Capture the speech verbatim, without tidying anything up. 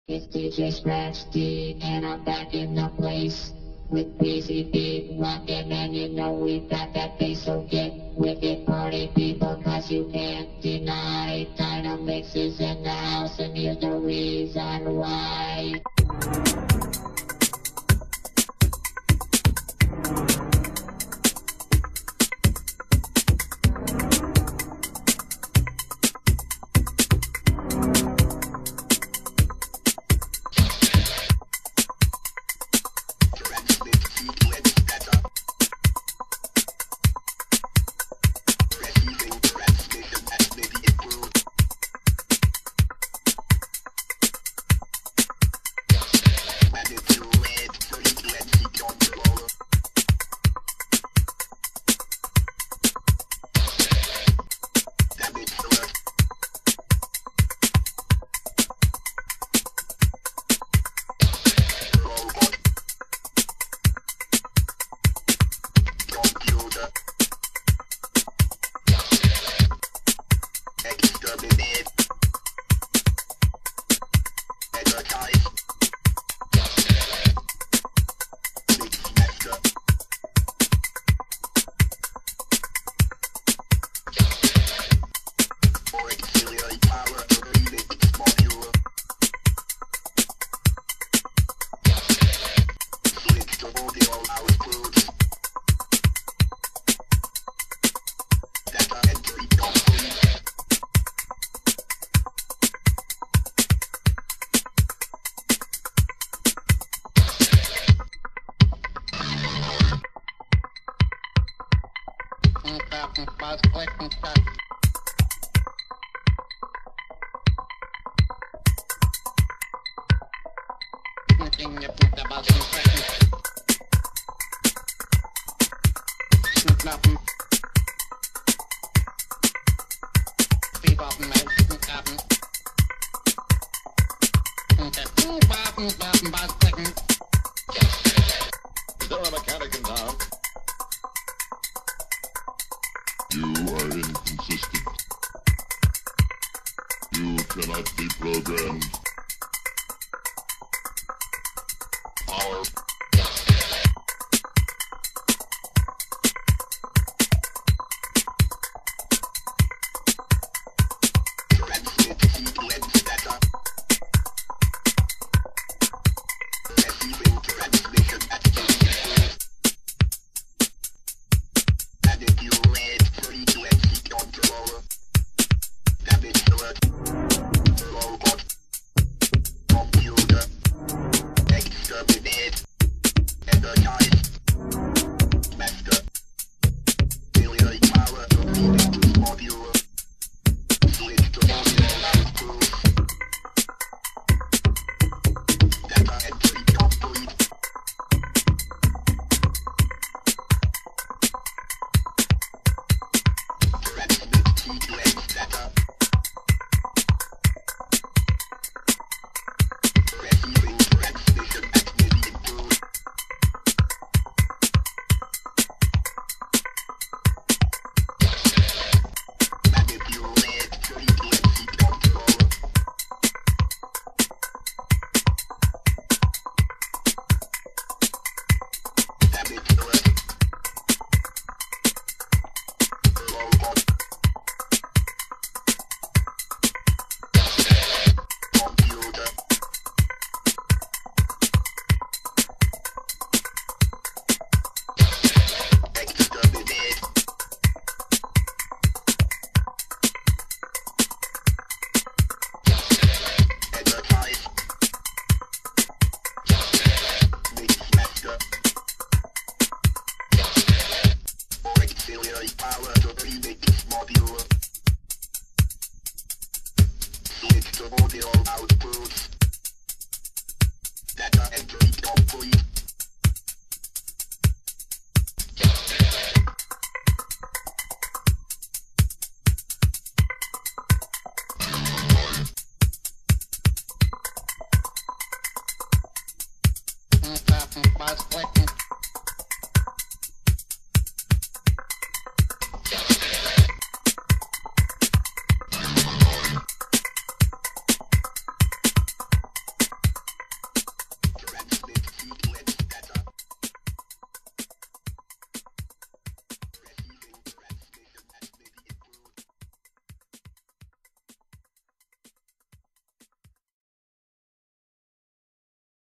It's D J Scratch D, and I'm back in the place with P C B rockin', and you know we got that bass, so get with it, party people, cause you can't deny. Dynamix is in the house, and here's the reason why. Still a mechanic in town. You are inconsistent. You cannot be programmed. Power. Buzz clicking.